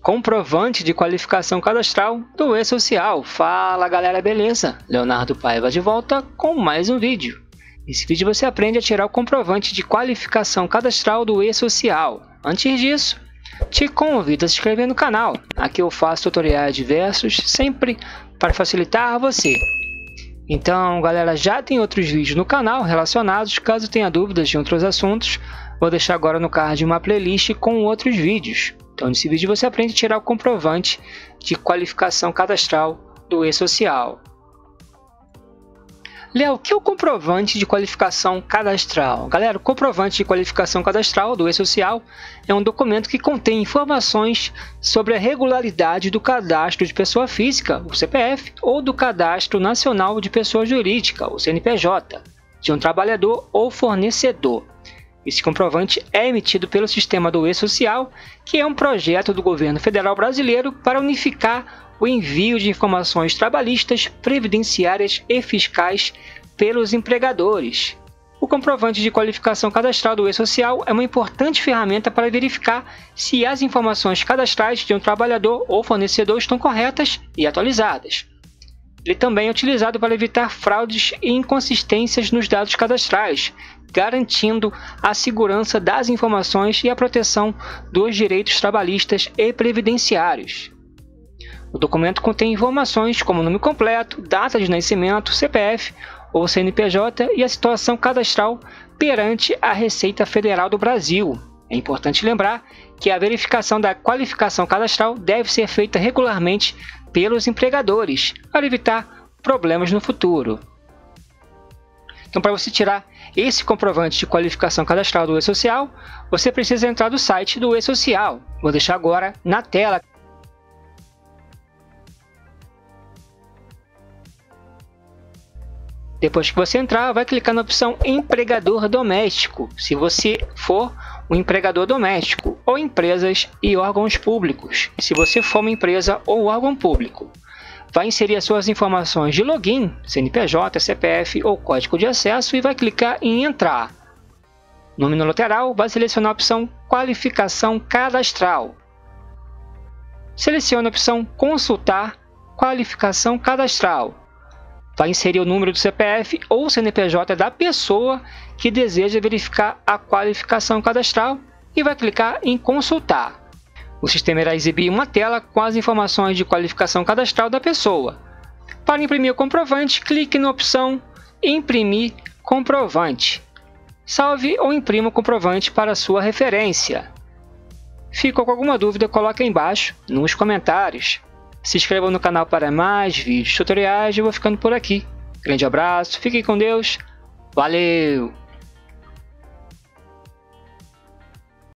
Comprovante de qualificação cadastral do E-Social. Fala galera, beleza? Leonardo Paiva de volta com mais um vídeo. Nesse vídeo você aprende a tirar o comprovante de qualificação cadastral do E-Social. Antes disso, te convido a se inscrever no canal. Aqui eu faço tutoriais diversos, sempre para facilitar você. Então galera, já tem outros vídeos no canal relacionados. Caso tenha dúvidas de outros assuntos, vou deixar agora no card uma playlist com outros vídeos. Então, nesse vídeo você aprende a tirar o comprovante de qualificação cadastral do E-Social. Léo, o que é o comprovante de qualificação cadastral? Galera, o comprovante de qualificação cadastral do E-Social é um documento que contém informações sobre a regularidade do cadastro de pessoa física, o CPF, ou do Cadastro Nacional de Pessoa Jurídica, o CNPJ, de um trabalhador ou fornecedor. Esse comprovante é emitido pelo sistema do E-Social, que é um projeto do governo federal brasileiro para unificar o envio de informações trabalhistas, previdenciárias e fiscais pelos empregadores. O comprovante de qualificação cadastral do E-Social é uma importante ferramenta para verificar se as informações cadastrais de um trabalhador ou fornecedor estão corretas e atualizadas. Ele também é utilizado para evitar fraudes e inconsistências nos dados cadastrais, garantindo a segurança das informações e a proteção dos direitos trabalhistas e previdenciários. O documento contém informações como nome completo, data de nascimento, CPF ou CNPJ e a situação cadastral perante a Receita Federal do Brasil. É importante lembrar que a verificação da qualificação cadastral deve ser feita regularmente pelos empregadores, para evitar problemas no futuro. Então, para você tirar esse comprovante de qualificação cadastral do E-Social, você precisa entrar no site do E-Social. Vou deixar agora na tela. Depois que você entrar, vai clicar na opção Empregador Doméstico, se você for um empregador doméstico, ou empresas e órgãos públicos, se você for uma empresa ou órgão público. Vai inserir as suas informações de login, CNPJ, CPF ou código de acesso e vai clicar em Entrar. No menu lateral, vai selecionar a opção Qualificação Cadastral. Selecione a opção Consultar Qualificação Cadastral. Vai inserir o número do CPF ou CNPJ da pessoa que deseja verificar a qualificação cadastral e vai clicar em Consultar. O sistema irá exibir uma tela com as informações de qualificação cadastral da pessoa. Para imprimir o comprovante, clique na opção Imprimir comprovante. Salve ou imprima o comprovante para sua referência. Ficou com alguma dúvida, coloque aí embaixo nos comentários. Se inscreva no canal para mais vídeos tutoriais e eu vou ficando por aqui. Grande abraço, fiquem com Deus, valeu!